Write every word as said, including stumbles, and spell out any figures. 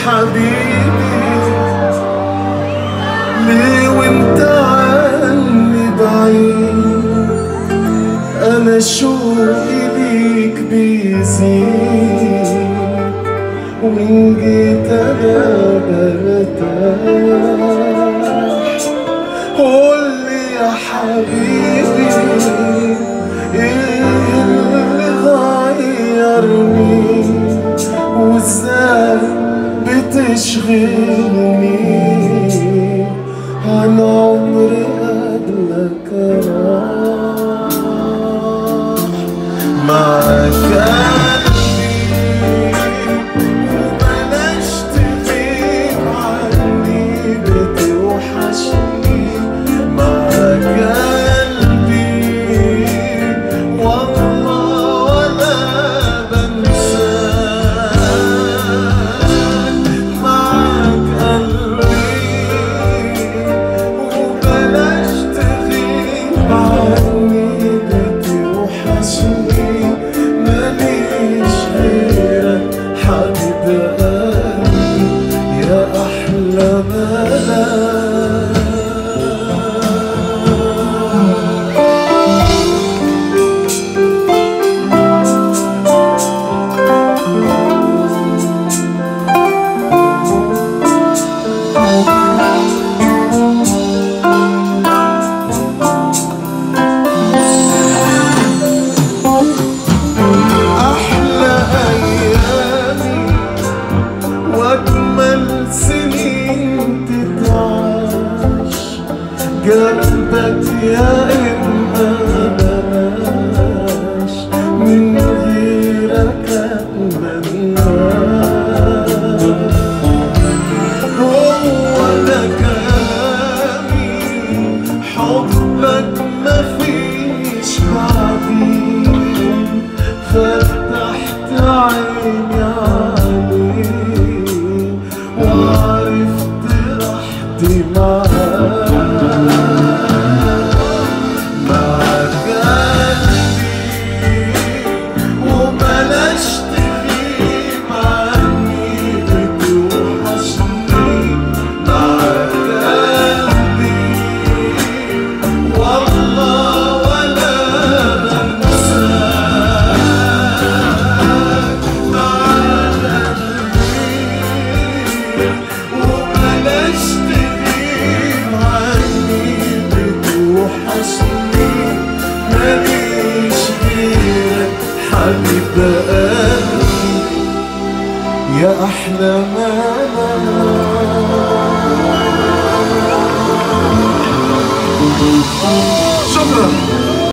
حبيبي ليه وانت عني بعيد، انا شوقي ليك بيزيد، وإن جيت انا برتاح. قولي يا حبيبي ايه اللي غيرني، وازاي بتشغلني عن عمري قبلك راح. معاك قلبي وبلاش تغيب عني، بتوحشني. معاك قلبي والله ولا بنساك. معاك قلبي وبلاش تغيب عني، بتوحشني. ماليش غيرك حبيب قلبي يا أحلى ملاك. أحلى أيامي وأجمل سنين تتعاش جنبك يا إما بلاش، من غيرك أتمناش. هو ده كلامي، حبك مفيش بعديه، فتحت عيني عليه وعرفت راحتي معاك. معاك قلبي وبلاش تغيب عني، بتوحشني. معاك قلبي والله ولا بنساك. معاك قلبي وبلاش تغيب عني، بتوحشني. ماليش غيرك حبيب قلبي يا أحلى ملاك. شكرا.